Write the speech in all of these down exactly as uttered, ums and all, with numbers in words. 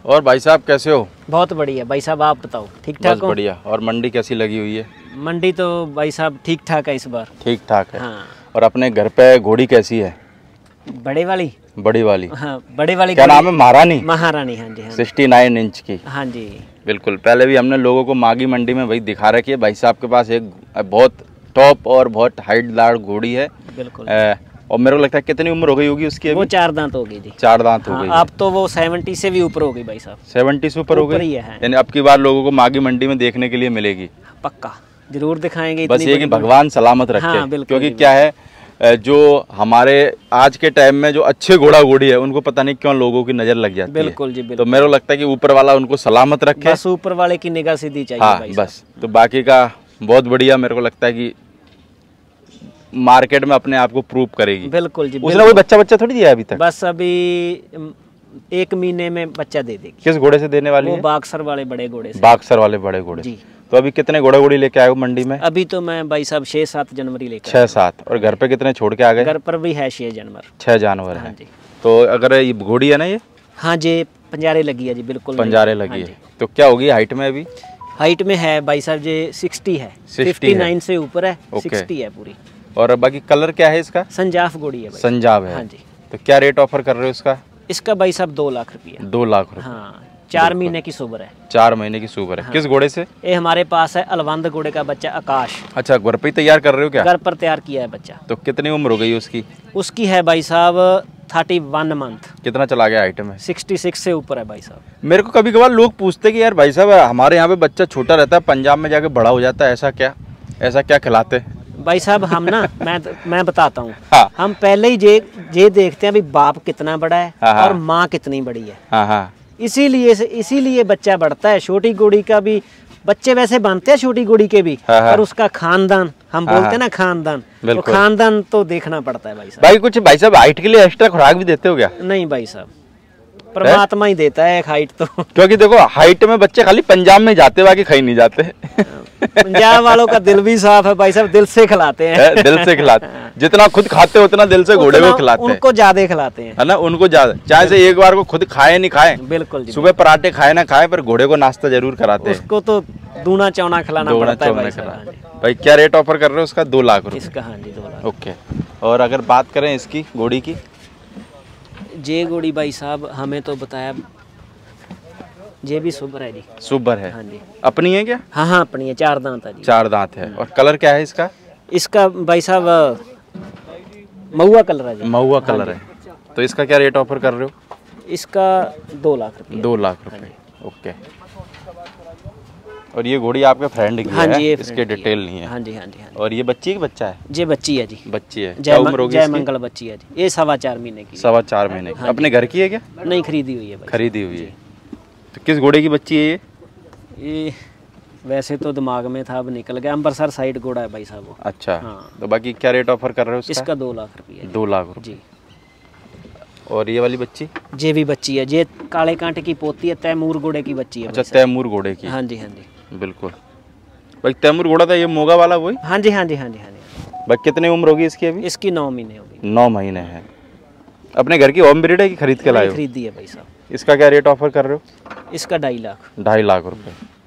और भाई साहब कैसे हो? बहुत बढ़िया भाई साहब, आप बताओ ठीक ठाक हो? बढ़िया। और मंडी कैसी लगी हुई है? मंडी तो भाई साहब ठीक ठाक है इस बार। ठीक ठाक है। हाँ। और अपने घर पे घोड़ी कैसी है? बड़े वाली? बड़ी वाली। हाँ, बड़े वाली। क्या नाम है? महारानी। महारानी, हाँ जी। हाँ सिक्सटी नाइन इंच की। हाँ जी बिल्कुल। पहले भी हमने लोगों को मागी मंडी में वही दिखा रखी है। भाई साहब के पास एक बहुत टॉप और बहुत हाइटदार घोड़ी है। बिल्कुल। ए, और मेरे को लगता है कितनी उम्र हो गई होगी उसकी अभी? वो चार दांत होगी जी। चार दांत हो हाँ, गई। अब तो वो सेवेंटी से भी ऊपर हो गई भाई साहब। सेवेंटी से ऊपर हो गई है। यानी अब की बार लोगों को मागी मंडी में देखने के लिए मिलेगी। पक्का जरूर दिखाएंगे। बस ये कि भगवान सलामत रखे। हाँ, क्योंकि क्या है, जो हमारे आज के टाइम में जो अच्छे घोड़ा घोड़ी है उनको पता नहीं क्यों लोगों की नजर लग जाती है। बिल्कुल जी बिल्कुल। तो मेरे को लगता है कि ऊपर वाला उनको सलामत रखे। बस ऊपर वाले की निगाह सीधी चाहिए। हाँ भाई बस। तो बाकी का बहुत बढ़िया। मेरे को लगता है कि मार्केट में अपने आप को प्रूव करेगी। बिल्कुल जी। उसने कोई बच्चा बच्चा थोड़ी दिया अभी तक? बस अभी एक महीने में बच्चा दे देगी। किस घोड़े से देने वाली वो है? बाक्सर वाले बड़े घोड़े से। बाक्सर वाले बड़े घोड़े जी। तो अभी कितने घोड़ा घोड़ी लेके आए हो मंडी में? अभी तो मैं भाई साहब छह सात जनवरी लेकर। छह सात। और घर पे कितने छोड़ के आ गए? घर पर भी है छह जानवर। छह जानवर हाँ है जी। तो अगर ये घोड़ी है ना, ये हाँ जी पंजारे लगी है जी। बिल्कुल पंजारे लगी है। तो क्या होगी हाइट में? अभी हाइट में है भाई साहब जी सिक्सटी है। फिफ्टी नाइन से ऊपर है। सिक्सटी है पूरी। और बाकी कलर क्या है इसका? संजाफ घोड़ी है भाई। संजाब है। हाँ जी। तो क्या रेट ऑफर कर रहे हो इसका? इसका भाई साहब दो लाख रुपया। दो लाख रुपए। हाँ, चार महीने की सुबर है। चार महीने की सुबर है। हाँ। किस घोड़े से? ये हमारे पास है अलवंद घोड़े का बच्चा आकाश। अच्छा, घर पे ही तैयार कर रहे हो क्या? घर पर तैयार किया है बच्चा। तो कितनी उम्र हो गई उसकी? उसकी है भाई साहब थर्टी वन मंथ। कितना चला गया आइटम है? सिक्सटी सिक्स से ऊपर है भाई साहब। मेरे को कभी कभार लोग पूछते कि यार भाई साहब हमारे यहाँ पे बच्चा छोटा रहता है, पंजाब में जाके बड़ा हो जाता है, ऐसा क्या ऐसा क्या खिलाते? भाई साहब हम ना मैं मैं बताता हूँ। हाँ। हम पहले ही ये ये देखते हैं भी बाप कितना बड़ा है। हाँ हाँ। और माँ कितनी बड़ी है। हाँ हाँ। इसीलिए इसीलिए बच्चा बढ़ता है। छोटी घोड़ी का भी बच्चे वैसे बनते हैं छोटी घोड़ी के भी। हाँ हाँ। पर उसका खानदान हम हाँ बोलते हाँ। हैं ना, खानदान। तो बिल्कुल। खानदान तो देखना पड़ता है भाई साहब। भाई कुछ भाई साहब हाइट के लिए एक्स्ट्रा खुराक भी देते हो क्या? नहीं भाई साहब, परमात्मा ही देता है एक हाइट तो। क्योंकि देखो हाइट में बच्चे खाली पंजाब में जाते, बाकी कहीं नहीं जाते। पंजाब वालों का दिल भी साफ है भाई साहब, दिल से खिलाते हैं। दिल से खिलाते, जितना खुद खाते हैं उतना दिल से घोड़े को खिलाते हैं। उनको ज्यादा खिलाते हैं, है ना, उनको ज्यादा। चाहे से एक बार को खुद खाए नहीं खाए, बिल्कुल सुबह पराठे खाए ना खाए, पर घोड़े को नाश्ता जरूर कराते हैं। उसको तो दूना चौना खिलाना पड़ता है भाई साहब। भाई क्या रेट ऑफर कर रहे हो उसका? दो लाख रुपए इसका? हाँ जी दो लाख। ओके। और अगर बात करें इसकी घोड़ी की? जे घोड़ी भाई साहब हमें तो बताया जे भी सुबर है जी। सुबर है? हाँ जी। अपनी है क्या? हाँ हाँ अपनी है, चार दांत है जी। चार दांत है। और कलर क्या है इसका? इसका भाई साहब महुआ कलर है जी। महुआ कलर है। तो इसका क्या रेट ऑफर कर रहे हो? इसका दो लाख रुपये। दो लाख रुपए। ओके। और ये घोड़ी आपके फ्रेंड की हाँ है? जी, इसके डिटेल नहीं है। हाँ जी हाँ जी हाँ जी। और ये बच्ची की बच्चा है? ये बच्ची है जी। बच्ची है। जय क्या उम्र होगी जय इसकी? मंगल बच्ची है जी। ये सवा चार महीने की। सवा चार महीने की। हाँ अपने घर की है क्या? नहीं खरीदी हुई है भाई। खरीदी हुई है। तो किस घोड़े की बच्ची है ये? ये वैसे तो दिमाग में था, अब निकल गया। अम्बरसर साइड घोड़ा है भाई साहब वो। अच्छा। हाँ। तो बाकी क्या रेट ऑफर कर रहे हो उसका? इसका दो लाख रुपये। दो लाख रुपए जी। और ये वाली बच्ची? ये भी बच्ची है। ये काले कांटे की पोती है, तैमूर घोड़े की बच्ची है। अच्छा, तैमूर घोड़े की। हाँ जी हाँ जी बिल्कुल। भाई तैमूर घोड़ा था ये मोगा वाला वही? हाँ जी हाँ जी हाँ जी हाँ जी। भाई कितनी उम्र होगी इसकी अभी? इसकी नौ महीने होगी। नौ महीने है। अपने घर की होम ब्रीड है कि खरीद के लाए हो? खरीदी है भाई साहब। इसका क्या रेट ऑफर कर रहे हो? इसका ढाई लाख। ढाई लाख रुपए।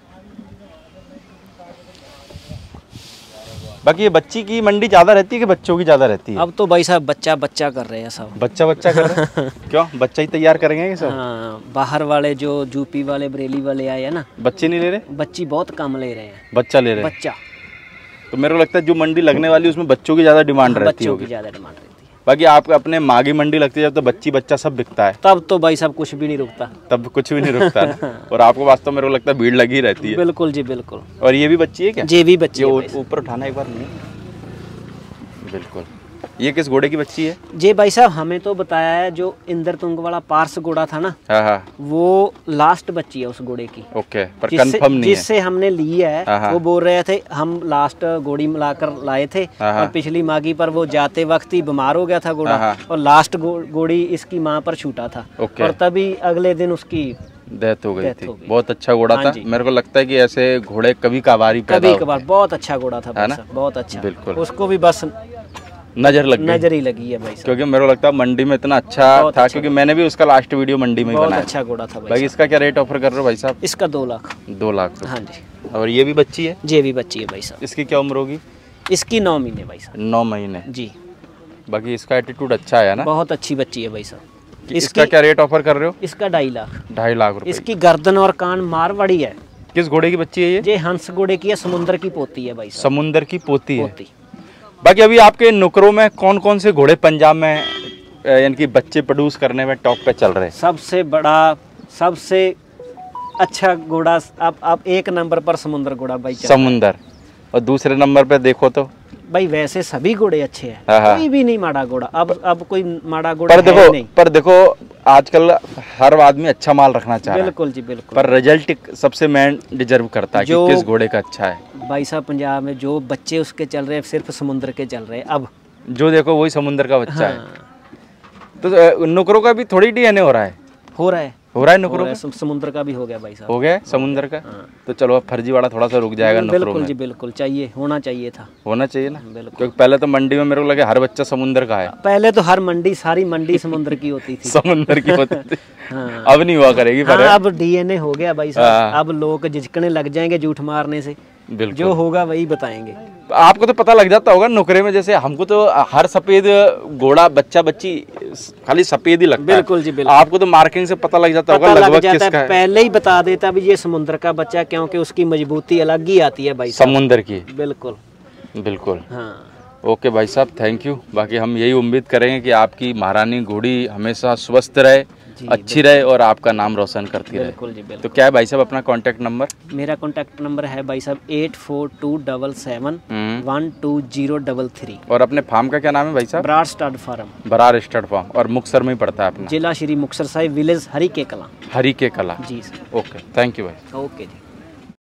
बाकी ये बच्ची की मंडी ज्यादा रहती है कि बच्चों की ज्यादा रहती है? अब तो भाई साहब बच्चा बच्चा कर रहे हैं सब। बच्चा बच्चा कर रहे हैं? क्यों, बच्चा ही तैयार करेंगे ये सब? हाँ, बाहर वाले जो यूपी वाले बरेली वाले आए हैं ना, बच्चे नहीं ले रहे? बच्ची बहुत कम ले रहे हैं। बच्चा ले रहे हैं? बच्चा। तो मेरे को लगता है जो मंडी लगने वाली है उसमें बच्चों की ज्यादा डिमांड रहती है। बच्चों की ज्यादा डिमांड रहती है। बाकी आप अपने मागी मंडी लगती है जब तो बच्ची बच्चा सब बिकता है, तब तो भाई साहब कुछ भी नहीं रुकता। तब कुछ भी नहीं रुकता है। और आपको वास्तव में मेरे को लगता है भीड़ लगी रहती है। बिल्कुल जी बिल्कुल। और ये भी बच्ची है क्या? ये भी बच्ची ये है भाई साहब। ऊपर उठाना एक बार। नहीं बिल्कुल। ये किस घोड़े की बच्ची है? ये भाई साहब हमें तो बताया है जो इंद्र तुंग वाला पार्स घोड़ा था ना, हाँ हाँ वो लास्ट बच्ची है उस घोड़े की। ओके, पर जिससे कंफर्म नहीं है। जिससे हमने ली है हाँ हाँ। वो बोल रहे थे हम लास्ट घोड़ी मिलाकर लाए थे। हाँ हाँ। और पिछली मागी पर वो जाते वक्त ही बीमार हो गया था घोड़ा। हाँ हाँ। और लास्ट घोड़ी इसकी माँ पर छूटा था। ओके। और तभी अगले दिन उसकी डेथ हो गई डेथ थी। हो गई। बहुत अच्छा घोड़ा हाँ था। जी। मेरे को लगता है कि ऐसे घोड़े कभी कभार ही पैदा कभी होते कभार हैं। बहुत अच्छा घोड़ा था है भाई ना? साहब, बहुत अच्छा। बिल्कुल। उसको भी बस नजर लग गई, नजर ही लगी है भाई साहब। क्योंकि मेरे को लगता है मंडी में इतना अच्छा बहुत था, अच्छा क्योंकि मैंने भी उसका लास्ट वीडियो मंडी में ही बहुत बनाया। अच्छा घोड़ा था भाई, भाई इसका क्या रेट ऑफर कर रहे हो भाई साहब? इसका दो लाख। दो लाख हाँ जी। और ये भी बच्ची है? ये भी बच्ची है भाई साहब। इसकी क्या उम्र होगी? इसकी नौ महीने भाई साहब। नौ महीने जी। बाकी इसका एटीट्यूड अच्छा है ना? बहुत अच्छी बच्ची है भाई साहब। इसका क्या रेट ऑफर कर रहे हो? इसका ढाई लाख। ढाई लाख रुपए। इसकी गर्दन और कान मारवाड़ी है। किस घोड़े की बच्ची है ये? ये हंस घोड़े की है, समुद्र की पोती है भाई साहब। समुंदर की पोती है। पोती। बाकी अभी आपके नुकरों में कौन कौन से घोड़े पंजाब में यानी कि बच्चे प्रोड्यूस करने में टॉप पे चल रहे हैं? सबसे बड़ा, सबसे अच्छा घोड़ा अब अब एक नंबर पर समुद्र घोड़ा भाई चल रहा है। समुंदर। और दूसरे नंबर पे देखो तो भाई वैसे सभी घोड़े अच्छे हैं, हाँ, हाँ। कोई भी नहीं माड़ा घोड़ा। अब अब कोई माड़ा घोड़ा पर है देखो नहीं। पर देखो आजकल हर आदमी अच्छा माल रखना चाह रहा है, बिल्कुल जी बिल्कुल। पर रिजल्ट सबसे मैन डिजर्व करता है कि जो- किस घोड़े का अच्छा है। भाई साहब पंजाब में जो बच्चे उसके चल रहे हैं सिर्फ समुद्र के चल रहे हैं अब। जो देखो वही समुंदर का बच्चा है। हाँ, तो अ, नुकरों का भी थोड़ी डीएनए हो रहा है? हो रहा है हो रहा है हो नुकरों रहा है, का? सम- समुद्र का भी हो गया भाई साहब। हो गया समुंदर का? हाँ। तो चलो अब फर्जीवाड़ा थोड़ा सा रुक जाएगा नुकरों बिल्कुल में। जी बिल्कुल, चाहिए, होना चाहिए था। होना चाहिए ना, बिल्कुल। क्योंकि पहले तो मंडी में मेरे को लगे हर बच्चा समुंदर का है। पहले तो हर मंडी, सारी मंडी समुद्र की होती थी। समुंदर की होती थी। हाँ। अब नहीं हुआ करेगी पर हाँ, अब डीएनए हो गया भाई साहब। हाँ। अब लोग झिझकने लग जाएंगे झूठ मारने से। बिल्कुल। जो होगा वही बताएंगे। आपको तो पता लग जाता होगा नुकरे में, जैसे हमको तो हर सफेद घोड़ा बच्चा बच्ची खाली सफेद ही लगता है। बिल्कुल जी बिल्कुल। आपको तो मार्किंग से पता लग जाता होगा पता लग लगभग जाता किसका है, है। पहले ही बता देता भी ये समुद्र का बच्चा, क्योंकि उसकी मजबूती अलग ही आती है भाई साहब। समुंदर की। बिल्कुल। बिल्कुल। हाँ। ओके भाई साहब, थैंक यू। बाकी हम यही उम्मीद करेंगे कि आपकी महारानी घोड़ी हमेशा स्वस्थ रहे, जी, अच्छी रहे और आपका नाम रोशन करती रहे। बिल्कुल जी बिल्कुल। तो क्या है भाई साहब अपना कांटेक्ट नंबर? मेरा कॉन्टैक्ट नंबर है भाई साहब eight four two double seven hmm. One two zero double three. और अपने फार्म का क्या नाम है भाई साहब? Brar stud farm, Brar stud farm, और मुक्तसर में ही पड़ता है अपना? जिला श्री मुक्तसर साहिब, विलेज हरी के कला। हरी के कला। जी सर। ओके, थैंक यू भाई। ओके जी।